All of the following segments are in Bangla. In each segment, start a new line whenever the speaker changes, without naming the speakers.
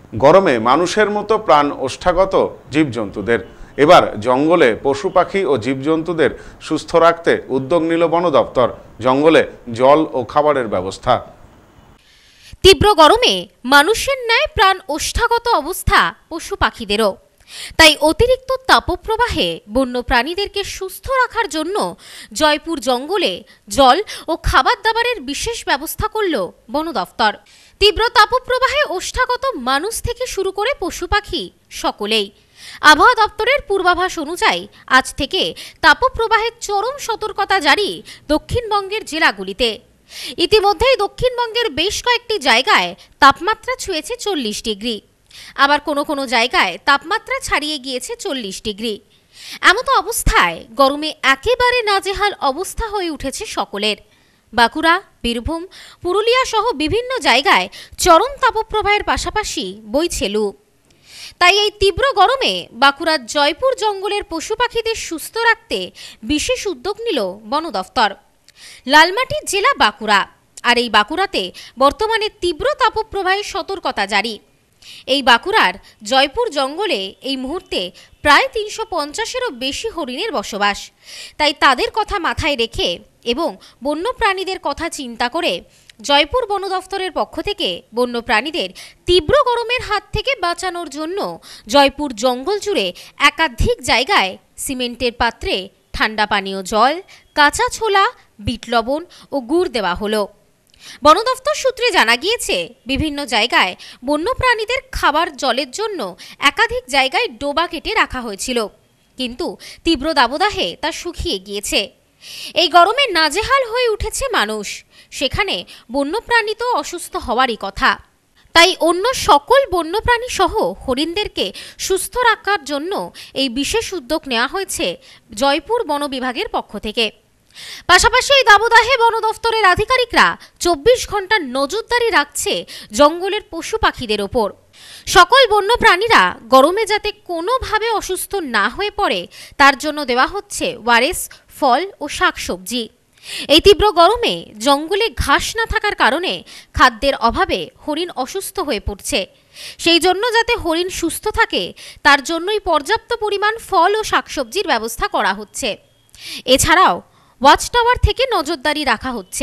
গরমে মানুষের মতো প্রাণ ওষ্ঠাগত জীবজন্তুদের। এবার জঙ্গলে পশু পাখি ও জীবজন্তুদের সুস্থ রাখতে উদ্যোগ নিল বন দপ্তর। জঙ্গলে জল ও খাবারের ব্যবস্থা।
তীব্র গরমে মানুষের ন্যায় প্রাণ ওষ্ঠাগত অবস্থা পশু পাখিদেরও। তাই অতিরিক্ত তাপপ্রবাহে বন্য প্রাণীদেরকে সুস্থ রাখার জন্য জয়পুর জঙ্গলে জল ও খাবার দাবারের বিশেষ ব্যবস্থা করল বন দপ্তর। তীব্র তাপপ্রবাহে ওষ্ঠাগত মানুষ থেকে শুরু করে পশু পাখি সকলেই। আবহাওয়া দপ্তরের পূর্বাভাস অনুযায়ী আজ থেকে তাপপ্রবাহের চরম সতর্কতা জারি দক্ষিণবঙ্গের জেলাগুলিতে। ইতিমধ্যেই দক্ষিণবঙ্গের বেশ কয়েকটি জায়গায় তাপমাত্রা ছুঁয়েছে 40 ডিগ্রি, আবার কোনো কোনো জায়গায় তাপমাত্রা ছাড়িয়ে গিয়েছে 40 ডিগ্রি। এমতো অবস্থায় গরমে একেবারে নাজেহাল অবস্থা হয়ে উঠেছে সকলের। বাঁকুড়া, বীরভূম, পুরুলিয়া সহ বিভিন্ন জায়গায় চরম তাপপ্রবাহের পাশাপাশি বইছে লু। তাই এই তীব্র গরমে বাঁকুড়ার জয়পুর জঙ্গলের পশু পাখিদের সুস্থ রাখতে বিশেষ উদ্যোগ নিল বন দফতর। লালমাটির জেলা বাঁকুড়া, আর এই বাঁকুড়াতে বর্তমানে তীব্র তাপপ্রবাহের সতর্কতা জারি। এই বাঁকুড়ার জয়পুর জঙ্গলে এই মুহূর্তে প্রায় 350-এরও বেশি হরিণের বসবাস। তাই তাদের কথা মাথায় রেখে এবং বন্য প্রাণীদের কথা চিন্তা করে জয়পুর বন দফতরের পক্ষ থেকে বন্য প্রাণীদের তীব্র গরমের হাত থেকে বাঁচানোর জন্য জয়পুর জঙ্গল জুড়ে একাধিক জায়গায় সিমেন্টের পাত্রে ঠান্ডা পানীয় জল, কাঁচা ছোলা, বিট লবণ ও গুড় দেওয়া হলো। বন দফতর সূত্রে জানা গিয়েছে, বিভিন্ন জায়গায় বন্যপ্রাণীদের খাবার জলের জন্য একাধিক জায়গায় ডোবা কেটে রাখা হয়েছিল, কিন্তু তীব্র দাবদাহে তা শুকিয়ে গিয়েছে। এই গরমে নাজেহাল হয়ে উঠেছে মানুষ, সেখানে বন্যপ্রাণী তো অসুস্থ হওয়ারই কথা। তাই অন্য সকল বন্যপ্রাণী সহ হরিণদেরকে সুস্থ রাখার জন্য এই বিশেষ উদ্যোগ নেওয়া হয়েছে জয়পুর বন বিভাগের পক্ষ থেকে। পাশাপাশি এই দাবদাহে বন দফতরের আধিকারিকরা 24 ঘন্টা নজরদারি রাখছে জঙ্গলের পশু পাখিদের ওপর। সকল বন্য প্রাণীরা গরমে যাতে কোনোভাবে অসুস্থ না হয়ে পড়ে তার জন্য দেওয়া হচ্ছে ওআরএস, ফল ও শাকসবজি। এই তীব্র গরমে জঙ্গলে ঘাস না থাকার কারণে খাদ্যের অভাবে হরিণ অসুস্থ হয়ে পড়ছে। সেই জন্য যাতে হরিণ সুস্থ থাকে তার জন্যই পর্যাপ্ত পরিমাণ ফল ও শাকসবজির ব্যবস্থা করা হচ্ছে। এছাড়াও ওয়াচ টাওয়ার থেকে নজরদারি রাখা হচ্ছে।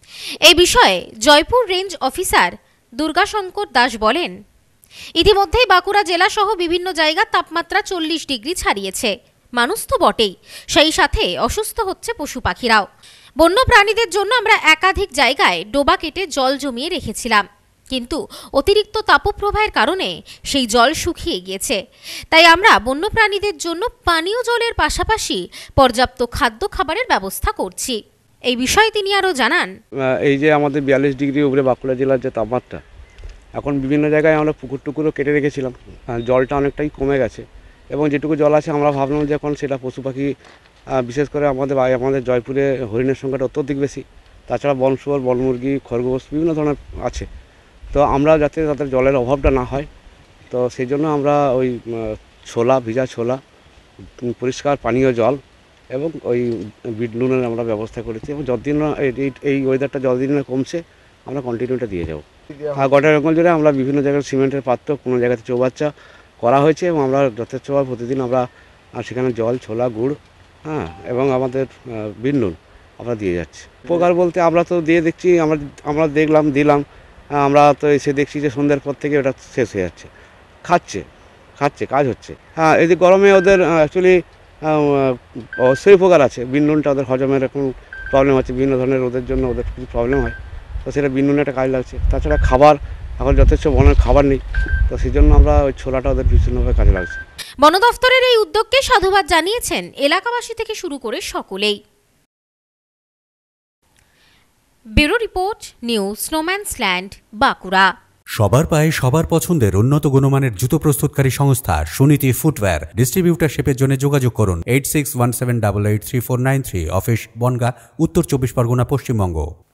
এই বিষয়ে জয়পুর রেঞ্জ অফিসার দুর্গাশঙ্কর দাস বলেন, ইতিমধ্যেই বাঁকুড়া জেলা সহ বিভিন্ন জায়গার তাপমাত্রা 40 ডিগ্রি ছাড়িয়েছে। মানুষ তো বটেই, সেই সাথে অসুস্থ হচ্ছে পশু পাখিরাও। বন্য প্রাণীদের জন্য আমরা একাধিক জায়গায় ডোবা কেটে জল জমিয়ে রেখেছিলাম, কিন্তু অতিরিক্ত তাপপ্রবাহের কারণে সেই জল শুকিয়ে গিয়েছে। তাই আমরা বন্য প্রাণীদের জন্য পানীয় জলের পাশাপাশি পর্যাপ্ত খাদ্য খাবারের ব্যবস্থা করছি। এই বিষয়ে তিনি আরও জানান,
এই যে আমাদের 42 ডিগ্রি উপরে বাঁকুড়া জেলার যে তাপমাত্রা, এখন বিভিন্ন জায়গায় আমরা পুকুর টুকুরও কেটে রেখেছিলাম, জলটা অনেকটাই কমে গেছে এবং যেটুকু জল আছে আমরা ভাবলাম যে এখন সেটা পশু পাখি, বিশেষ করে আমাদের জয়পুরে হরিণের সংখ্যাটা অত্যধিক বেশি, তাছাড়া বনশুয়োর, বনমুরগি, খরগোশ বিভিন্ন ধরনের আছে। তো আমরা যাতে তাদের জলের অভাবটা না হয়, তো সেই জন্য আমরা ওই ছোলা, ভিজা ছোলা, পরিষ্কার পানীয় জল এবং ওই বিট নুনের আমরা ব্যবস্থা করেছি এবং যতদিন এই ওয়েদারটা যতদিন না কমছে আমরা কন্টিনিউটা দিয়ে যাবো। আর গোটা জঙ্গল জুড়ে আমরা বিভিন্ন জায়গায় সিমেন্টের পাত্র, কোনো জায়গাতে চৌবাচ্চা করা হয়েছে এবং আমরা যথেষ্টভাবে প্রতিদিন আমরা সেখানে জল, ছোলা, গুড় এবং আমাদের বিট নুন আমরা দিয়ে যাচ্ছি। উপকার বলতে আমরা তো দিয়ে দেখছি, আমরা দিলাম, আমরা তো এসে দেখছি যে সন্ধ্যার পর থেকে ওটা শেষ হয়ে যাচ্ছে, খাচ্ছে, কাজ হচ্ছে। এই যে গরমে ওদের অ্যাকচুয়ালি অবশ্যই উপকার আছে। বিট নুনটা ওদের হজমের এখন প্রবলেম হচ্ছে, বিভিন্ন ধরনের ওদের জন্য ওদের কিছু প্রবলেম হয়, তো সেটা বিট নুনে একটা কাজ লাগছে। তাছাড়া খাবার, এখন যথেষ্ট বনের খাবার নেই, তো সেই জন্য আমরা ওই ছোলাটা ওদের ভীষণভাবে কাজে লাগছে।
বন দফতরের এই উদ্যোগকে সাধুবাদ জানিয়েছেন এলাকাবাসী থেকে শুরু করে সকলেই। ব্যুরো রিপোর্ট, নিউজ স্নোম্যান্সল্যান্ড, বাঁকুড়া।
সবার পায়ে সবার পছন্দের উন্নত গুণমানের জুতো প্রস্তুতকারী সংস্থা সুনীতি ফুটওয়্যার। ডিস্ট্রিবিউটারশিপের জন্য যোগাযোগ করুন 8617883493, অফিস বনগাঁ, উত্তর 24 পরগনা, পশ্চিমবঙ্গ।